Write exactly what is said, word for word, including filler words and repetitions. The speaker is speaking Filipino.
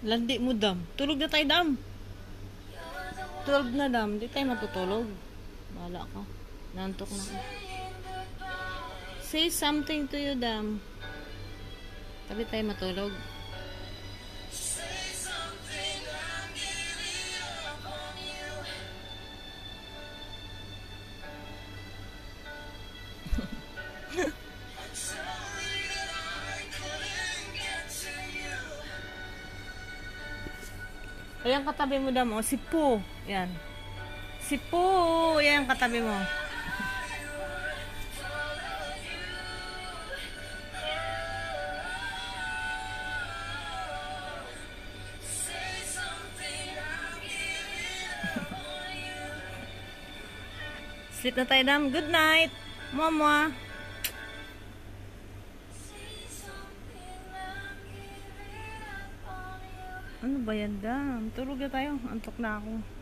Landi mo, dam. Tulog na tayo, dam. twelve na, dam. Di tayo matutulog. Bahala ka. Nantok na ka. Say something to you, dam. Tabi tayo matulog. Ayan katabi mo, dam. O, si Po. Yan. Si Po. Yan katabi mo. Sleep na tayo, dam. Good night. Mama. Ano ba yan, dam? Tulog na tayo. Antok na ako.